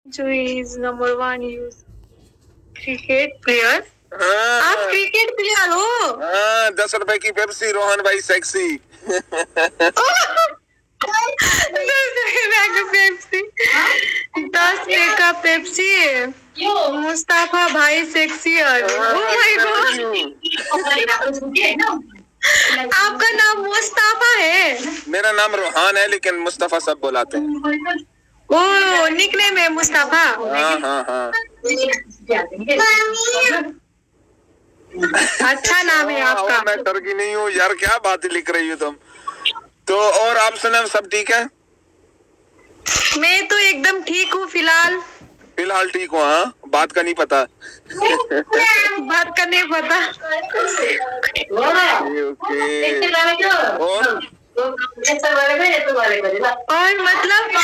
जो is number 1 यूज cricket player. हाँ, आप क्रिकेट प्लेयर हो? हाँ, 10 रुपए की पेप्सी, रोहन भाई सेक्सी। 10 रुपए का पेप्सी, मुस्ताफा भाई सेक्सी। आपका नाम मुस्ताफा है? मेरा नाम रोहान है, लेकिन मुस्तफा सब बुलाते हैं। ओ, निकनेम है मुस्ताफा। हाँ हाँ हाँ। अच्छा नाम है आपका। मैं टर्की नहीं हूँ यार, क्या बात लिख रही हो तुम। तो और आप सुना, सब ठीक है? मैं तो एकदम ठीक हूँ फिलहाल ठीक हूँ। हाँ, बात का नहीं पता। बात का नहीं पता। और मतलब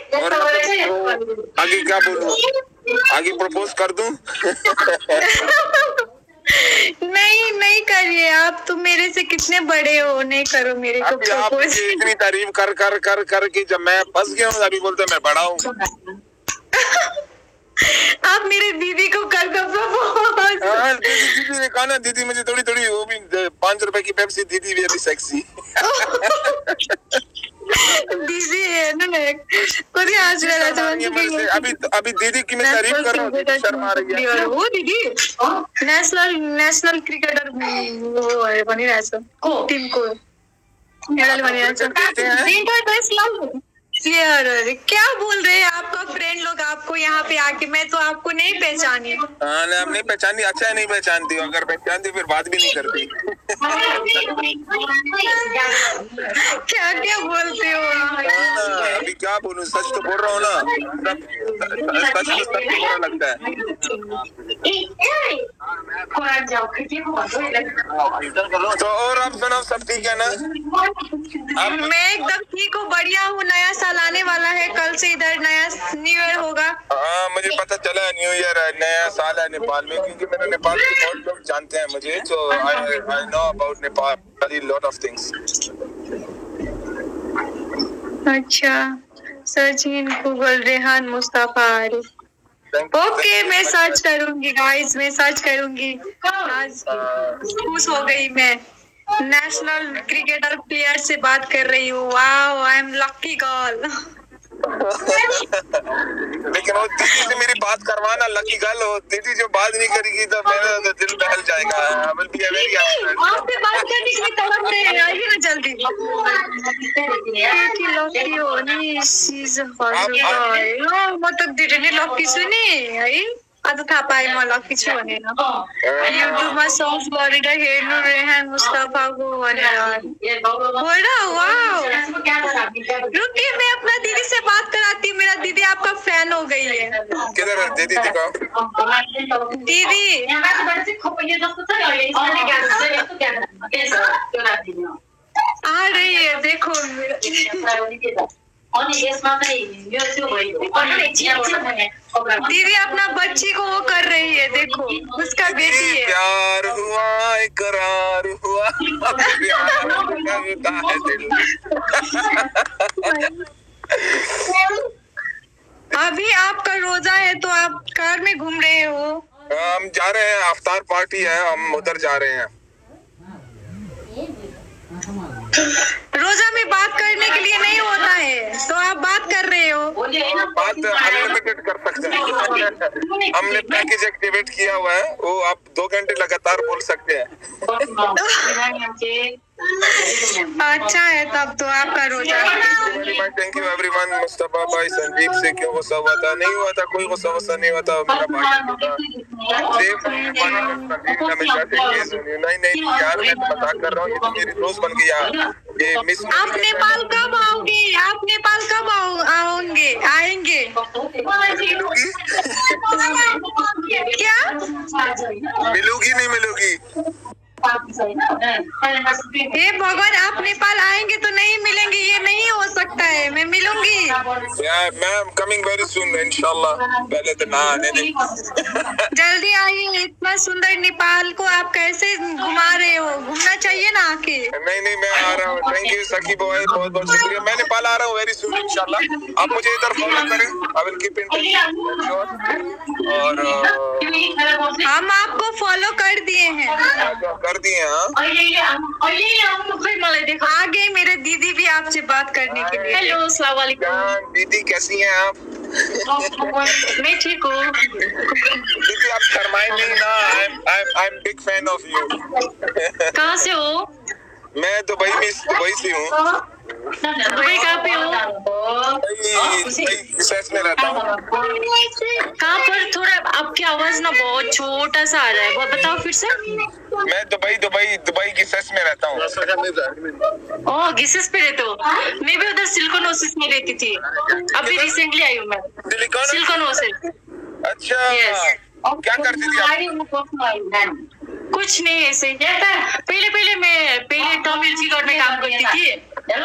आगे क्या बोलूं? आगे प्रपोज कर दूं? नहीं करिए, आप तो मेरे से कितने बड़े हो, नहीं करो मेरे को प्रपोज। इतनी तारीफ कर के जब मैं फंस गया हूँ, अभी बोलते मैं बड़ा हूँ। आप मेरे दीदी को कर दो प्रपोज। हाँ, दीदी ने कहा ना, दीदी मुझे थोड़ी वो भी 5 रुपए की पेप्सी, दीदी भी अभी सेक्सी। दीदी है ना, कोई आज अभी दीदी की मैं तारीफ कर रहा हूँ, शर्म आ रही है। वो दीदी नेशनल क्रिकेटर वो है, बनी रहेछ टीम को मेडल बनी रहेछ। प्लेयर क्या बोल रहे हैं? आपका फ्रेंड लोग आपको यहाँ पे आके, मैं तो आपको नहीं पहचानी। हाँ, आप नहीं पहचानी, अच्छा है नहीं पहचानती। अगर पहचानती फिर बात भी नहीं करती। क्या बोलते हो? अभी क्या बोलूं, सच तो बोल रहा हूँ ना, सच बुरा लगता है। तो और आप सुनाओ, सब ठीक है ना? मैं एकदम ठीक हूँ, बढ़िया हूँ। नया साल आने वाला है, कल से इधर नया न्यू ईयर होगा। हाँ, मुझे पता चला न्यू ईयर है, नया साल है नेपाल में, क्योंकि मैंने नेपाल के बहुत लोग जानते हैं मुझे, तो I know about Nepal lot of things. अच्छा, search in Google Rehan Mustafa Arif. Okay, मैं सर्च करूंगी गाइस, मैं सर्च करूंगी। आज खुश हो गई मैं, नेशनल क्रिकेटर प्लेयर से बात कर रही हूँ। Wow, I am lucky girl. लेकिन वो दीदी से मेरी बात करवाना, लकी गर्ल हो। दीदी जो बात नहीं करेगी तो मेरा तो दिल बहल जाएगा। आपसे बात करने की तरफ से आइए ना जल्दी। लकी हो नि सीज मतलब दिदीले लकी छु नि है, आज थाहा पाएँ म लकी छु भनेर। युट्युबमा सर्च गरेर हेर्नु रेहान मुस्ताफाको भनेर हो र। वाओ, रुकिए, मैं अपना दीदी से बात कराती हूँ। मेरा दीदी आपका फैन हो गई है। किधर है दीदी? दिखाओ दीदी। आ रही है, देखो। दीदी अपना बच्ची को वो कर रही है, देखो, उसका बेटी है। प्यार हुआ, इकरार हुआ, अभी आपका रोजा है तो आप कार में घूम रहे हो? हम जा रहे हैं, अफ्तार पार्टी है, हम उधर जा रहे हैं। रोजा में बात करने के लिए नहीं होता है, तो आप बात कर रहे हो। बात अनलिमिटेड कर सकते हैं। हमने पैकेज एक्टिवेट किया हुआ है, वो आप 2 घंटे लगातार बोल सकते हैं। अच्छा है, तब तो आपका रोजा। Thank you everyone. मुस्तफा भाई संदीप से क्यों गुस्सा हुआ था? नहीं हुआ था, कोई गुस्सा नहीं हुआ था। मेरा भाई था सेफ, नहीं यार, मैं तो मजाक कर रहा हूँ। ये तो मेरी दोस्त बन गई यार। ये मिस आप नेपाल कब आओगे? आप नेपाल कब आएंगे? क्या मिलूगी? नहीं मिलूगी? हे भगवान, आप नेपाल आएंगे तो नहीं मिलेंगे, ये नहीं हो सकता है। मैं मिलूंगी। मैम कमिंग वेरी सून इंशाल्लाह। पहले तो ना आने दे। जल्दी आइए। इतना सुंदर नेपाल को आप कैसे घुमा रहे हो? घूमना चाहिए ना आके। नहीं मैं आ रहा हूँ। थैंक यू सकी बॉय, बहुत बहुत शुक्रिया। मैं नेपाल आ रहा हूँ वेरी सून इंशाल्लाह। आप मुझे इधर फॉलो करें, I will keep in touch. और हम आपको फॉलो कर दिए हैं। कर दिए आ गए मेरे दीदी भी आपसे बात करने के लिए। हेलो, अस्सलाम वालेकुम। दीदी कैसी हैं आप? मैं ठीक हूँ। दीदी आप शर्माए नहीं ना, I am big fan of you. कहाँ से हो? मैं दुबई से हूँ। दुबई कहाँ पे हो? में रहता हूँ। कहाँ पर? थोड़ा आपकी आवाज ना बहुत छोटा सा आ रहा है, बताओ फिर से। मैं दुबई की सेस में रहता हूँ। ओह, गिसेस पे रहते हो? मैं भी उधर सिलिकॉन ओसिस में रहती थी। अभी रिसेंटली आई हूँ मैं सिलिकॉन ओसिस। अच्छा, क्या करती थी आप? कुछ नहीं, ऐसे पहले टॉम हिल्फिगर में काम करती थी।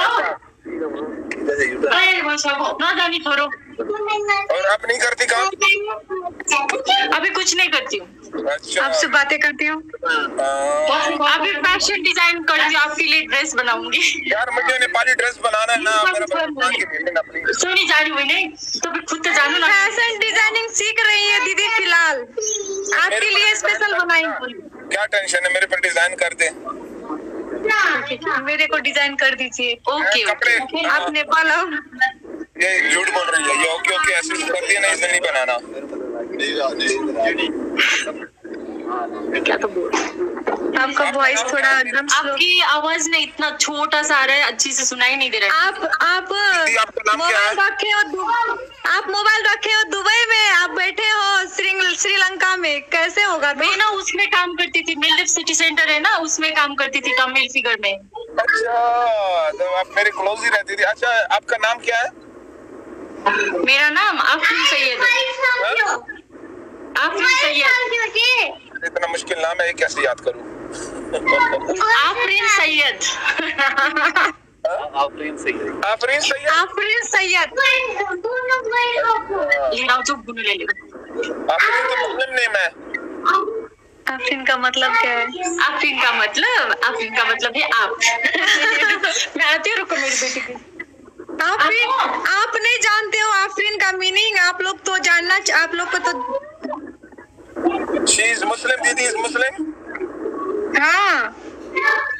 ना जानी छोड़ो। और आप नहीं करती काम? अभी कुछ नहीं करती हूँ। अच्छा, आपसे बातें करती हूँ। अभी फैशन डिजाइन करती हूँ, आपके लिए ड्रेस बनाऊंगी। यार मुझे नेपाली ड्रेस बनाना है ना, सुनी जा रही हुई नहीं तो भी खुद तो जानो ना। फैशन डिजाइनिंग सीख रही है दीदी फिलहाल, आपके लिए स्पेशल बनाई। क्या टेंशन है, मेरे पर डिजाइन कर दे। मेरे को डिजाइन कर दीजिए। ओके कपड़े आप नेपाल आओ। ये झूठ बोल रही है ये। ओके ऐसे करती है ना, इसे नहीं बनाना। क्या तो बोल, आपका वॉइस थोड़ा एकदम आपकी आवाज ने इतना छोटा सा आ रहा है, अच्छी से सुनाई नहीं दे रहा है। आप मोबाइल रखे हो, आप मोबाइल रखे हो दुबई में, आप बैठे हो श्रीलंका में, कैसे होगा? मैं ना उसमें काम करती थी, मिलडिप सिटी सेंटर है ना, उसमें काम करती थी टॉम हिल्फिगर में। अच्छा, तो आप मेरे क्लोज ही रहती थी। अच्छा, आपका नाम क्या है? मेरा नाम आफरीन सैयद है। आफरीन सैयद। इतना मुश्किल नाम है, कैसे याद करूं? आफरीन सैयद। आफरीन सैयद। आफरीन सैयद। लिहाओ जो बुन ले लो। आफरीन तो मुस्लिम नेम है। आफरीन का मतलब क्या है? आफरीन का मतलब है आप। मैं आती हूँ, रुको मेरी बेटी की। आफरीन, आप नहीं जानते हो आफरीन का मीनिंग? आप लोग तो जानना, आप लोग को तो। She is Muslim, दीदी is Muslim? हाँ।